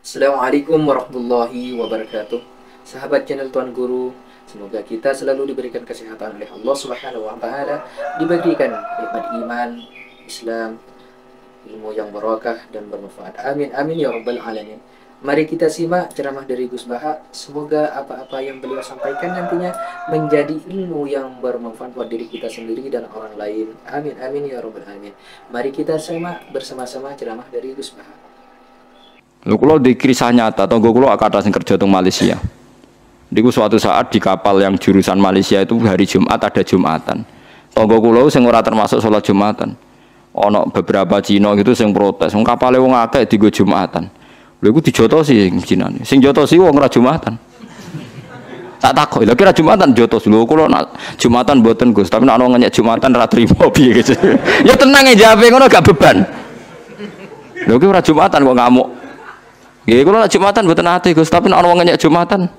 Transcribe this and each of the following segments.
Assalamualaikum warahmatullahi wabarakatuh. Sahabat channel Tuan Guru, semoga kita selalu diberikan kesehatan oleh Allah Subhanahu wa taala, diberikan nikmat iman, Islam, ilmu yang barakah dan bermanfaat. Amin amin ya rabbal alamin. Mari kita simak ceramah dari Gus Baha. Semoga apa-apa yang beliau sampaikan nantinya menjadi ilmu yang bermanfaat buat diri kita sendiri dan orang lain. Amin amin ya rabbal alamin. Mari kita simak bersama-sama ceramah dari Gus Baha. Lho kula di kisah nyata, tangga kula akad sing kerja teng Malaysia. Niku suatu saat di kapal yang jurusan Malaysia itu hari Jumat ada Jumatan. Tangga kula sing ora termasuk salat Jumatan. Ana beberapa Cina gitu sing protes, wong kapale wong akeh dienggo Jumatan. Lha iku dijotosi sing Cinane. Sing jotosi wong ora Jumatan. Tak takok, lha kira Jumatan jotos. Lho kula nak Jumatan mboten Gus, tapi nek ana ngenyek Jumatan ra trimo piye gitu. Ya tenang ya jawabe ngono gak beban. Lho ki ora Jumatan kok ngamuk. Ya, kalau nak Jumatan buatan hati Gus, tapi nak orang ngenyek Jumatan.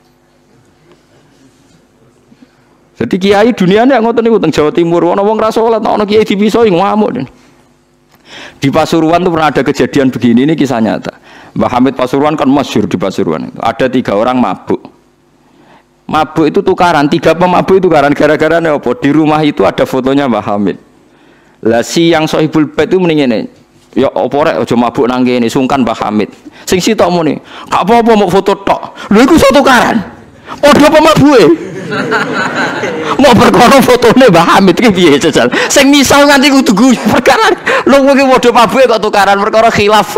Jadi kiai dunianya ngotot nih teng Jawa Timur, orang wong rasolat, orang kiai dipisoi ngamuk. Di Pasuruan tuh pernah ada kejadian begini, ini kisah nyata. Mbah Hamid Pasuruan kan masyhur di Pasuruan. Ada 3 orang mabuk. Mabuk itu tukaran, 3 pemabuk itu tukaran gara-gara apa? Di rumah itu ada fotonya Mbah Hamid. Lah si yang Sohibul Bait itu mendingin ya apa rek aja mabuk nang kene sungkan Mbah Hamid. Sing sitok muni, gak apa-apa mau foto tok. Lho iku iso tukaran. Padha pemabuke. Mau perkara fotone Mbah Hamid ki piye jajal. Sing misal nganti kudu perkara lho kowe padha mabuke kok tukaran perkara khilaf.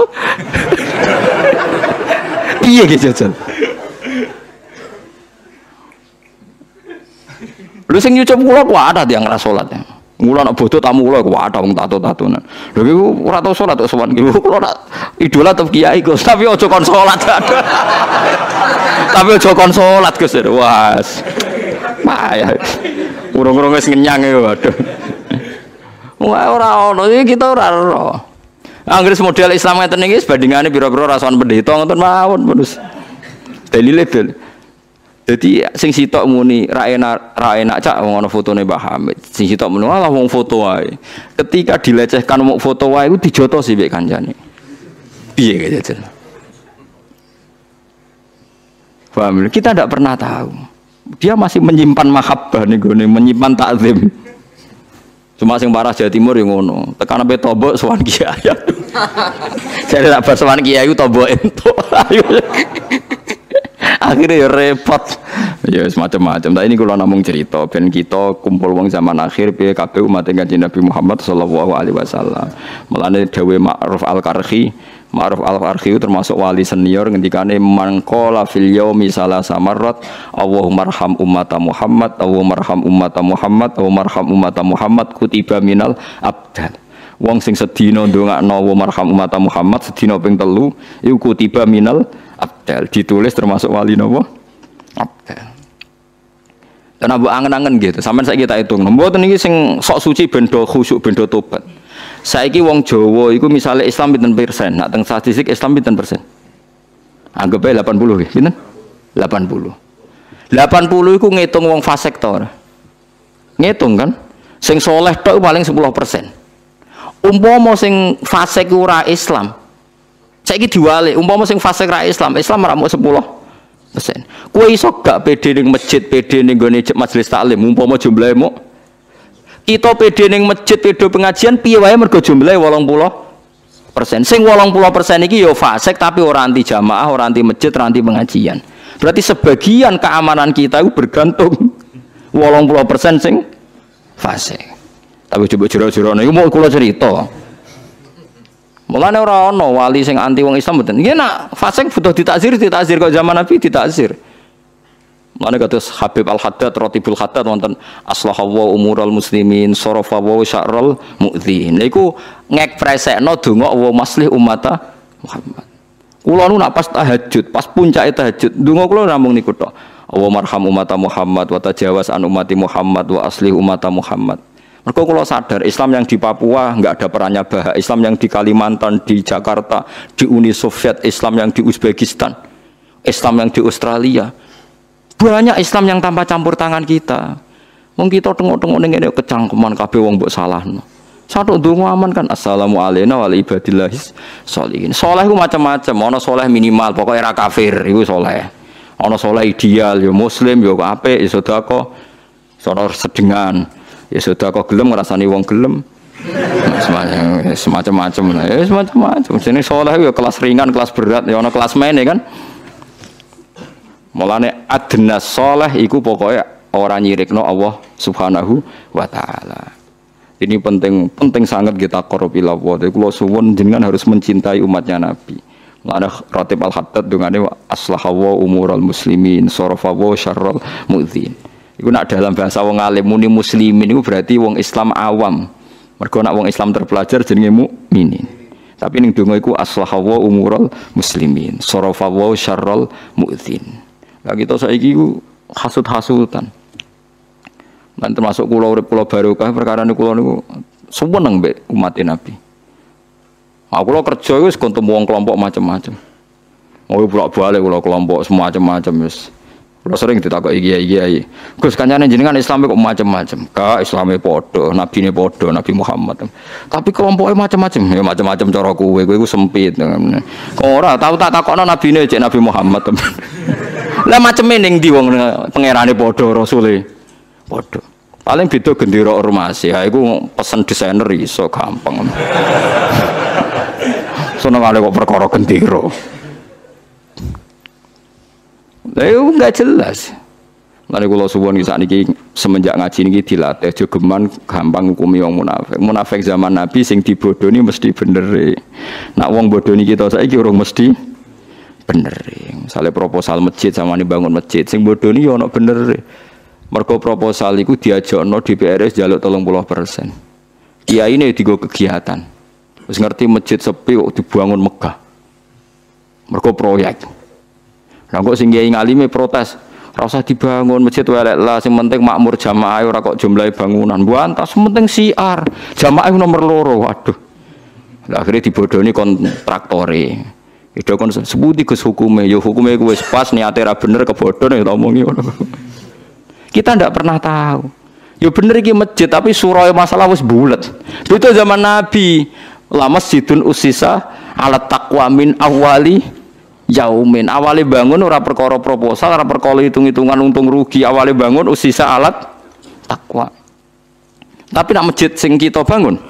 Piye ki jajal. Lho sing nyucup kula kok ada yang ora salat ya. Mula nak bodoh tamu kula kok ada wong tato-tatonan. Lho iku ora tau salat kok sowan ki. Kula nak idola tetep kiai Gus, tapi aja kon salat. Tapi aja kon salat Gus. Wes. Payah. Urung-urung wis ngenyang ya waduh. Wah ora ono iki kita ora ora. Anggere model Islam ngeten iki bandingane pira-pira rasawan pendeta ngoten mawon terus. Dalile bel. Jadi sing sitok muni ra enak cak wong ana fotone Mbah Hamid. Sing sitok muni lah wong foto wae. Ketika dilecehkan wong foto wae iku dijotosi mek kancane. Piye gitu. Paham? Kita tidak pernah tahu. Dia masih menyimpan mahabbah niku, menyimpan takzim. Cuma sing parah Jawa Timur yang ngono. Tekan sampe tombok sowan kiai. Jadi nak bar sowan kiai tombok entuk. Akhirnya ya repot ya semacam-macam. Tapi ini kalau namung cerita ben kita kumpul wong zaman akhir piye kabeh umat Kanjeng Nabi Muhammad sallallahu alaihi wasallam. Mulane dawe Ma'ruf Al-Qarhi, Ma'ruf Al-Qarhi termasuk wali senior ngendikane mangqala fil yaumi salasa marrat Allahumma arham ummata Muhammad, Allahumma arham ummata Muhammad, Allahumma arham ummata Muhammad kutiba minal abdal. Wong sing sedina ndongakno Allahumma arham ummata Muhammad sedina ping 3 iku kutiba minal abdal, ditulis termasuk wali napa? Abdal. Dan abu angen-angen gitu. Sampeyan saiki tak hitung. Mboten iki sing sok suci bendo khusyuk bendo tobat. Saiki wong Jawa iku misale Islam pinten persen? Nak teng statistik Islam pinten persen? Anggap ae 80 nggih. Pinten? 80. 80 iku ngitung wong fasik to ora? Ngitung kan? Sing soleh tok paling 10%. Umpama sing fasik ora Islam, saiki diwalik, umpama sing fasik ra Islam, Islam ora mung 10%. Kowe iso gak pede ning masjid, pede ning gone majelis taklim, umpama jumlahe muk kita pede ning masjid, pede pengajian piye wae mergo jumlahe 80%. Sing 80% iki ya fasik tapi ora anti jamaah, ora anti masjid, ora anti pengajian. Berarti sebagian keamanan kita itu bergantung 80% sing fasik. Tapi coba jero-jero niku mau kula cerita. Mulane ora ana wali sing anti wong Islam mboten. Nggih nak fasik butuh ditakzir kok zaman Nabi ditakzir. Mulane kados Habib Al-Haddad Ratibul Haddad wonten aslahallahu umural muslimin sarafa wa syarrul mu'dhin. Niku ngekspresekno donga wa maslih ummata Muhammad. Kula nu nak pas tahajud, pas puncake tahajud, donga kula namung niku tok. Allahumma arham ummata Muhammad wa tajawaz an ummati Muhammad wa aslih ummata Muhammad. Mereka kalau sadar Islam yang di Papua nggak ada perannya Bahak, Islam yang di Kalimantan, di Jakarta, di Uni Soviet, Islam yang di Uzbekistan, Islam yang di Australia, banyak Islam yang tanpa campur tangan kita. Wong kita tengok-tengok ning ngene kecangkeman kabeh wong mbok salahno. Satu donga aman kan assalamu alayna wa ala ibadillahis sholihin. Saleh ku macam-macam, ana saleh minimal pokoke ra kafir iku saleh. Ana saleh ideal ya muslim ya apik ya sedekah. Sono sedengan ya sedekah gelem ngrasani wong gelem. Semacam-macam lah, ya semacam-macam. Jenenge saleh ya kelas ringan, kelas berat, ya ana kelas mene kan. Mulane adna saleh iku pokoke ora nyirikno Allah Subhanahu wa taala. Ini penting sangat kita korup ilawah. Jadi kalau suwun jenengan harus mencintai umatnya Nabi. Ada Ratib Al-Haddad dengane aslahawa umurul muslimin, sarafawa syarrul mu'dzin. Iku nak dalam bahasa wong alim muni muslimin itu berarti wong Islam awam. Mergo nak wong Islam terpelajar jenenge mukminin. Tapi ning donga iku aslahawa umurul muslimin, sarafawa syarrul mu'dzin. Lah kita saiki iku hasud-hasutan. Dan termasuk kula urip kula barokah perkara niku kula niku seneng mbek umat Nabi. Aku kula kerja wis kon temu wong kelompok macam-macam. Oh bolak-balik kula kelompok semacam-macam wis. Kula sering ditakoki kiai-kiai. Gus kancane jenengan Islam kok macam-macam. Ka Islame padha, nabine padha, Nabi Muhammad. Tapi kelompoknya macam-macam. Ya macam-macam cara kowe iku sempit. Kok ora tau tak takokno nabine cek Nabi Muhammad. Lah maceme ning ndi wong pangerane padha rasule. Waduh, paling beda gendera ormas ya, itu pesen desainer iso gampang. Seneng kali kok perkara gendera. Lah itu nggak jelas. Lalu kalau suwon saat ini semenjak ngaji ini dilatih, jogeman gampang hukumi wong munafik. Munafik zaman Nabi sing dibodoni mesti bener. Nak wong bodoni kita saiki urung mesti bener. Misalnya proposal masjid sama nih bangun masjid, sing bodoni yo ono bener. Mergo proposal iku diajakno DPR njaluk 30%. Kiai ini digo kegiatan. Wis ngerti masjid sepi kok dibangun megah. Mergo proyek. Lah kok sing kiai ngalime protes, ora usah dibangun masjid welek lah, sing penting makmur jamaah ora kok jumlahe bangunan. Buantas penting siar. Jamaah nomor loro. Waduh. Lah akhirnya dibodoni kontraktore. Itu kon sebuti Gus hukume, yo hukume ku wis pas niate ra bener kebodhon ya omongi ngono. Kita ndak pernah tahu. Ya bener iki masjid tapi suraya masalah wis bulet. Itu zaman Nabi. La masjidun usisa ala taqwa min awali yaumin. Awale bangun ora perkara proposal, ora perkara hitung-hitungan untung rugi. Awale bangun usisa alat takwa. Tapi nak masjid sing kita bangun.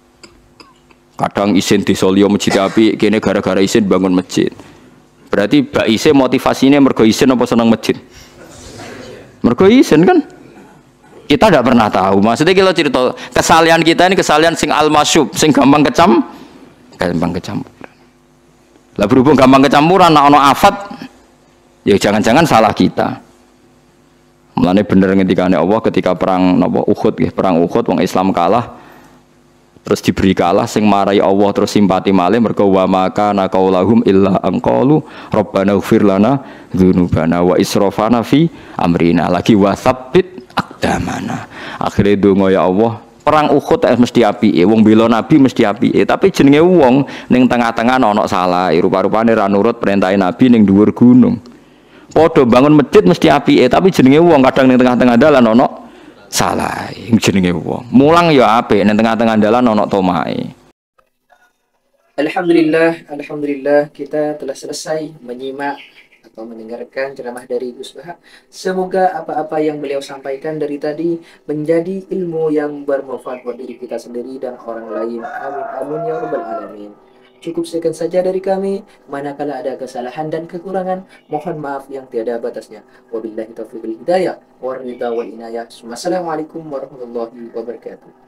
Kadang isin disolio masjid api, kene gara-gara isin bangun masjid. Berarti Mbak Isin motivasinya mergo isin apa seneng masjid? Mergo isin kan? Kita tidak pernah tahu. Maksudnya kalau cerita kesalahan kita ini kesalahan sing al-masyub, sing gampang kecampuran. Lah berhubung gampang kecampuran, nak ono afat, ya jangan-jangan salah kita. Mulane bener ngendikane Allah ketika perang napa Uhud, perang Uhud wong Islam kalah. Terus diberi kalah sing marai Allah terus simpati malih mergo wa maka naqaulahum illa anqalu rabbana ighfir lana dzunubana wa israfana fi amrina lagi wasabbit aqdamana. Akhire donga ya Allah perang Uhud mesti apike wong bela nabi mesti apike tapi jenenge wong ning tengah-tengah ana salah rupa-rupane ra nurut perintah nabi ning dhuwur gunung. Padha bangun masjid mesti apike tapi jenenge wong kadang ning tengah-tengah dalan ana salah jenenge wong. Mulang ya apik ning tengah-tengah dalan ana tomae. Alhamdulillah kita telah selesai menyimak atau mendengarkan ceramah dari Gus Baha. Semoga apa-apa yang beliau sampaikan dari tadi menjadi ilmu yang bermanfaat buat diri kita sendiri dan orang lain. Amin amin ya rabbal alamin. Cukup sekian saja dari kami. Manakala ada kesalahan dan kekurangan, mohon maaf yang tiada batasnya. Wabillahi taufiq wal hidayah, waridha wal inayah. Wassalamualaikum warahmatullahi wabarakatuh.